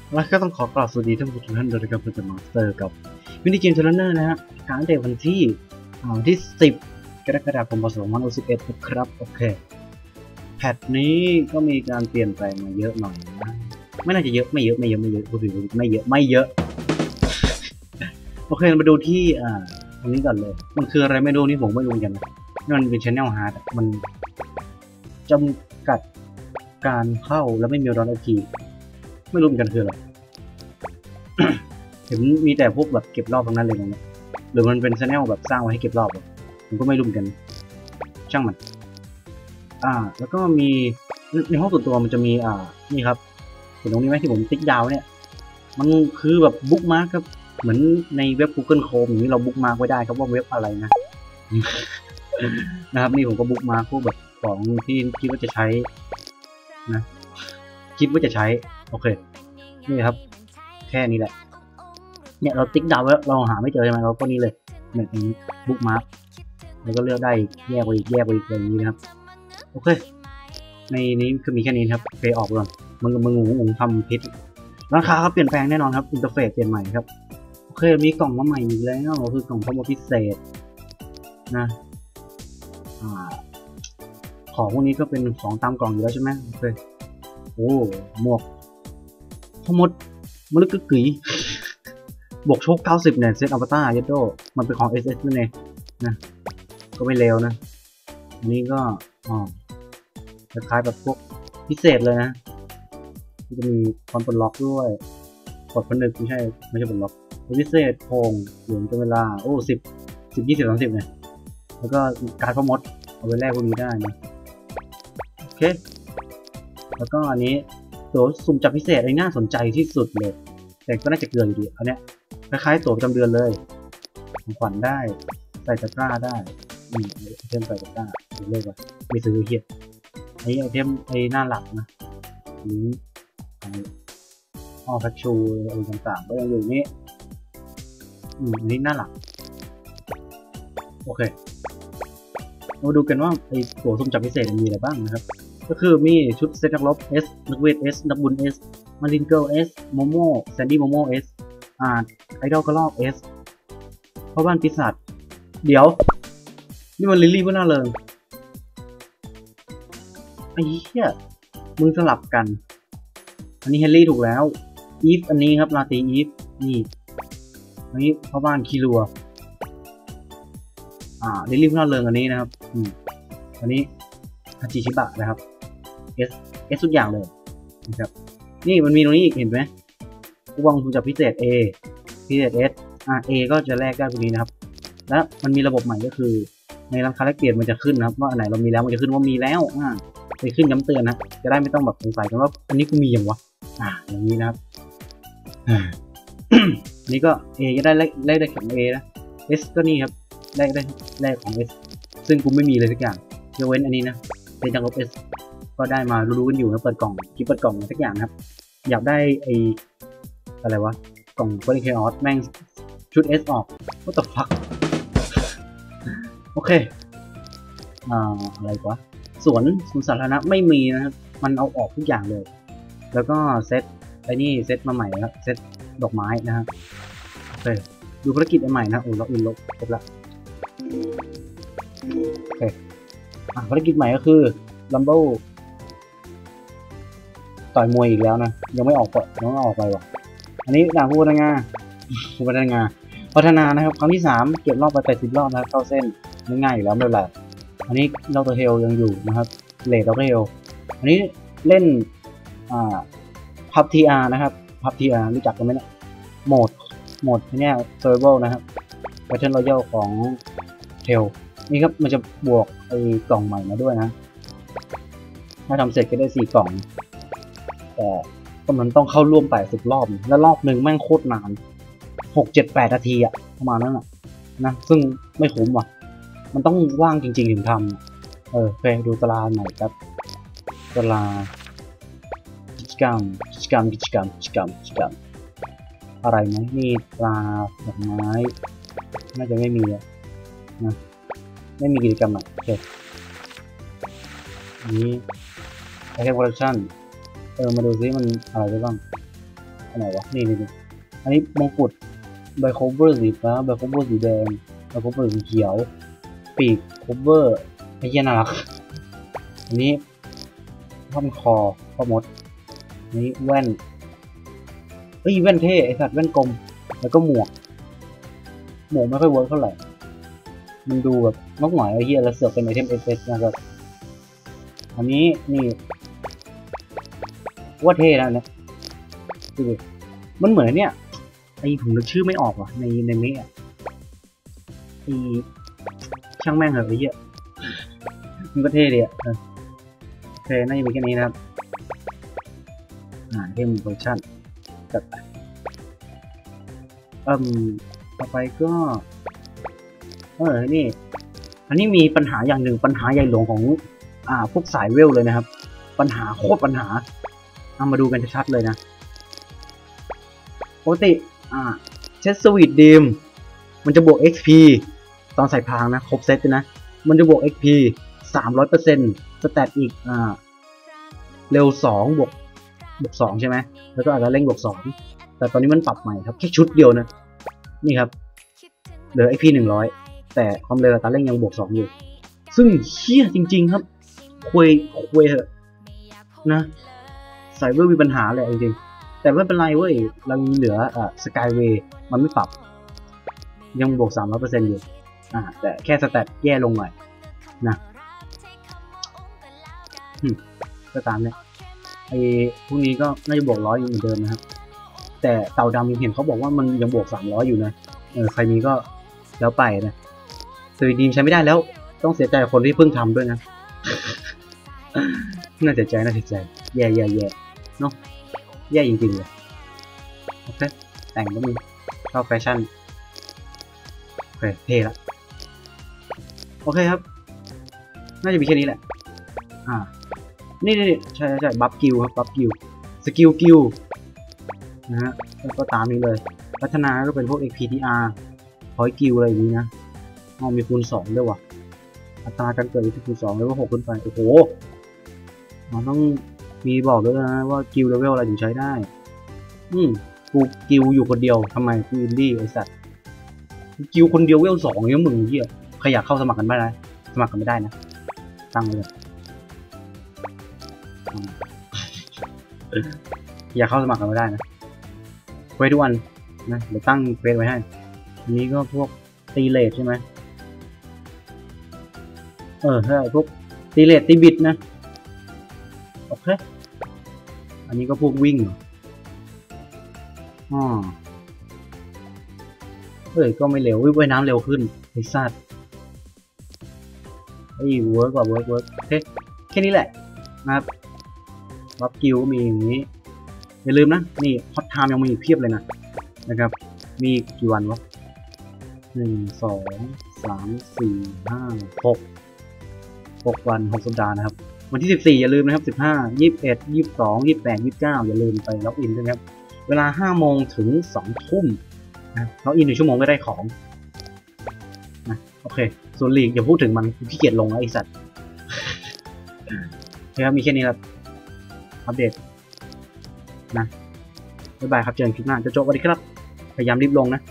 แล้วก็ต้องขอกราบสวัสดีท่านผู้ชมทุกท่านด้วยนะครับเป็นมาสเตอร์กับมินิเกมเทรนเนอร์นะฮะค้างแต่วันที่10 กรกฎาคม 2011นะครับโอเคแพทนี้ก็มีการเปลี่ยนแปลงมาเยอะหน่อยนะไม่น่าจะเยอะไม่เยอะพูดถึงไม่เยอะโอเคมาดูที่ตรงนี้ก่อนเลยมันคืออะไรไม่รู้นี่ผมไม่รู้กันนะมันเป็น Channel Hard มันจำกัดการเข้าแล้วไม่มีรอนทีไม่รู้เหมือนกันคืออะไร เห็นมีแต่พวกแบบเก็บรอบตรงนั้นเลยตรงนี้หรือมันเป็นชาแนลแบบสร้างไว้ให้เก็บรอบผมก็ไม่รู้เหมือนกันช่างมันแล้วก็มีในห้องส่วนตัวมันจะมีนี่ครับเห็นตรงนี้ไหมที่ผมติ๊กดาวเนี่ยมันคือแบบบุ๊กมาร์กครับเหมือนในเว็บ Google Chrome อย่างนี้เราบุ๊กมาร์กไว้ได้ครับว่าเว็บอะไรนะ นะครับนี่ผมก็บุ๊กมาร์กพวกแบบของที่คิดว่าจะใช้นะคิดว่าจะใช้โอเคนี่ครับแค่นี้แหละเนี่ยเราติ๊กดาวแล้วเราหาไม่เจอใช่ไหมเราก็นี่เลยเนี่ยอย่างนี้บุ๊กมาร์กแล้วก็เลือกได้แยกไปอีกอย่างนี้นะครับโอเคในนี้คือมีแค่นี้ครับไปออกก่อนมึงทำพิษราคาครับเปลี่ยนแปลงแน่นอนครับอินเทอร์เฟซเปลี่ยนใหม่ครับโอเคมีกล่องมาใหม่อีกแล้วคือกล่องข้อมูลพิเศษนะของพวกนี้ก็เป็นของตามกล่องอยู่แล้วใช่ไหมโอเคโอ้หมวกทั้งหมดมันลึกกึ๋ยบวกโชค90เนี่ยเซตอัลตายัดโดมันเป็นของ SS นั่นเองนะก็ไม่เลวนะอันนี้ก็คล้ายๆแบบพวกพิเศษเลยนะจะมีความปลดล็อกด้วยกดผนึกไม่ใช่ปลดล็อกพิเศษโคงเหลืองจนเวลาโอ้10 20 30เนี่ยแล้วก็การพ่อมดเอาไปแลกพวกนี้ได้นะโอเคแล้วก็อันนี้ตัวสุ่มจับพิเศษไอ้น่าสนใจที่สุดเลยแต่ก็น่าจะเกินอยู่ดีอันเนี้ยคล้ายๆตัวประจำเดือนเลยของขวัญได้ใส่ตะกร้าได้ไอเทมใส่ตะกร้าดูเลขว่าไม่ซื้อเฮียไอเทมไอหน้าหลักนะนี้แพ็กชูอะไรต่างๆก็ยังอยู่นี่อันนี้หน้าหลักโอเคมาดูกันว่าไอตัวสุ่มจับพิเศษมีอะไรบ้างนะครับก็คือมีชุดเซตนักรบ S นักเวท S นักบุญ S มารินเกิล S โมโม่แซนดี้โมโม่ S ไอดอลกระลอก S พ่อบ้านปีศาจเดี๋ยวนี่มันลิลลี่ก็น่าเริงไอ้เหี้ยมึงสลับกันอันนี้เฮนรี่ถูกแล้วอีฟอันนี้ครับลาตีอีฟนี่อันนี้พ่อบ้านคิรัวลิลลี่ก็น่าเริงอันนี้นะครับอันนี้ฮาจิชิบะนะครับ S ทุกอย่างเลยนะครับนี่มันมีตรงนี้อีกเห็นไหมผู้วังสุ่มจับพิเศษ A พิเศษ S A ก็จะแลกได้ตรงนี้นะครับและมันมีระบบใหม่ก็คือในร้านค้าแลกเปลี่ยนมันจะขึ้นนะครับว่าอันไหนเรามีแล้วมันจะขึ้นว่ามีแล้วไปขึ้นย้ำเตือนนะจะได้ไม่ต้องแบบสงสัยกันว่าอันนี้กูมีอย่างวะอย่างนี้นะครับอันนี้ก็ A จะได้แลกได้ของ A นะ S ก็นี่ครับแลกของ S ซึ่งกูไม่มีเลยทุกอย่างยกเว้นอันนี้นะเป็นจังลบ S ก็ได้มารู้กันอยู่นะเปิดกล่องคลิปเปิดกล่องทุกอย่างนะครับอยากได้อะไรวะกล่องโพลีเคออสแม่งชุด S ออก what the fuck โอเคอะไรวะสวนสาธารณะไม่มีนะครับมันเอาออกทุกอย่างเลยแล้วก็เซตเซตมาใหม่ครับเซตดอกไม้นะครับโอเคดูภารกิจใหม่นะล็อกอินครบละโอเคภารกิจใหม่ก็คือลัมเบิลต่อยมวยอีกแล้วนะยังไม่ออกไปว่ะอันนี้ด่าผู้พัฒนานะครับครั้งที่3เก็บรอบไป80รอบนะครับเข้าเส้นง่ายๆอยู่แล้วไม่เป็นไรอันนี้เราตัวเฮลยังอยู่นะครับเลดเราตัวเฮลอันนี้เล่นพับทีอาร์นะครับพับทีอาร์รู้จักกันไหมเนี่ยโหมดเนี่ยเซอร์เวลนะครับแพทเทิร์นรอยัลของเทลนี่ครับมันจะบวกไอ้กล่องใหม่มาด้วยนะถ้าทำเสร็จก็ได้4กล่องแต่ก็มันต้องเข้าร่วม80รอบแล้วรอบหนึ่งแม่งโคตรนาน6-7-8 นาทีประมาณนั้นนะซึ่งไม่คุ้มว่ะมันต้องว่างจริงๆถึงทำไปดูตารางหน่อยครับตารางกิจกรรมอะไรไหมนี่ตราดอกไม้น่าจะไม่มีนะไม่มีกิจกรรมโอเคนี้ไอเทมคอลเลคชั่นมาดูซิมันอะไรได้บ้างอันไหนวะนี่อันนี้มงกุฎใบโคเวอร์สีฟ้าใบโคเวอร์สีแดงใบโคเวอร์สีเขียวปีกโคเวอร์ไอ้เหี้ยน่ารักอันนี้ท่อนคอพ่อมดนี้แว่นแว่นเท่ไอสัตว์แว่นกลมแล้วก็หมวกไม่ค่อยเวิร์กเท่าไหร่มันดูแบบนกหน่อยไอ้เหี้ยแล้วเสือกเป็นไอเทมเอสนะครับอันนี้นี่ว่าเท่นะเนี่ยดูดิมันเหมือนเนี่ยไอผมนึกชื่อไม่ออกว่ะในเมะไอช่างแม่งเหอะไอ้เหี้ยมันก็เท่ดีอะโอเคน่าจะมีแค่นี้นะครับเทมเวอร์ชันจัดไปต่อไปก็นี่อันนี้มีปัญหาอย่างหนึ่งปัญหาใหญ่หลวงของพวกสายเวลเลยนะครับปัญหาโคตรปัญหาเอามาดูกันชัดๆเลยนะปกติเชสสวีทดีมมันจะบวก XP ตอนใส่พางนะครบเซตนะมันจะบวก XP 300%สแตทอีกเร็ว2บวก2ใช่ไหมแล้วก็อาจจะเร่งบวก2แต่ตอนนี้มันปรับใหม่ครับแค่ชุดเดียวนะนี่ครับเหลือ XP 100แต่ความเร็วการเร่งยังบวก2อยู่ซึ่งเหี้ยจริงๆครับคุยเหอะนะสายเวอร์มีปัญหาเลยจริงๆแต่ไม่เป็นไรเว้ยเรามีเหลือสกายเวย์มันไม่ปรับยังบวก 300% อยู่แต่แค่สแตทแย่ลงหน่อยนะก็ตามเนี่ยไอ้พวกนี้ก็น่าจะบวก100อยู่เหมือนเดิมนะครับแต่เต่าดำยังเห็นเขาบอกว่ามันยังบวก300อยู่นะใครมีก็แล้วไปนะสวีดีมใช้ไม่ได้แล้วต้องเสียใจคนที่เพิ่งทำด้วยนะ น่าเสียใจแย่เนาะแย่จริงๆเลยโอเคแต่งก็มีเข้าแฟชั่นโอเคเท่ละโอเคครับน่าจะมีแค่นี้แหละนี่ใช่บัฟกิลครับบัฟกิลสกิลกิลนะฮะก็ตามนี้เลยพัฒนาก็เป็นพวก XPTR พอยกิลอะไรอย่างนี้นะมีคูณ2ด้วยว่ะอัตราการเกิดคูณ2แล้วก็6ขึ้นไปโอ้โหมันต้องมีบอกด้วยนะว่ากิลเลเวลอะไรถึงใช้ได้กูกิลอยู่คนเดียวทำไมกูอินดี้ไอสัตว์กิลคนเดียวเวล2เนี่ยมึงเหี้ยใครอยากเข้าสมัครกันไม่ได้สมัครกันไม่ได้นะตั้งเลยอยากเข้าสมัครกันไม่ได้นะเควสทุกวันนะเดี๋ยวตั้งเควสไว้ให้อันนี้ก็พวกตีเลทใช่ไหมใช่พวกตีเลทตีบิดนะโอเคอันนี้ก็พวกวิ่งก็ไม่เร็วว่ายน้ำเร็วขึ้นไอ้สัตว์เวิร์กว่าเวิร์กโอเคแค่นี้แหละนะครับบัฟกิลก็มีอย่างนี้อย่าลืมนะนี่ฮอตไทม์ยังมีเพียบเลยนะครับมีกี่วันวะ1 2 3 4 5 6วัน6สัปดาห์นะครับวันที่14อย่าลืมนะครับ15 21 22 28 29อย่าลืมไปล็อกอินด้วยครับเวลา5 โมงถึง 2 ทุ่มนะล็อกอิน1 ชั่วโมงก็ได้ของนะโอเคส่วนลีกอย่าพูดถึงมันขี้เกียจลงแล้วไอ้สัตว์นะครับมีแค่นี้ครับอัปเดตนะบ๊ายบายครับเจอกันคลิปหน้าจะจบสวัสดีครับพยายามรีบลงนะ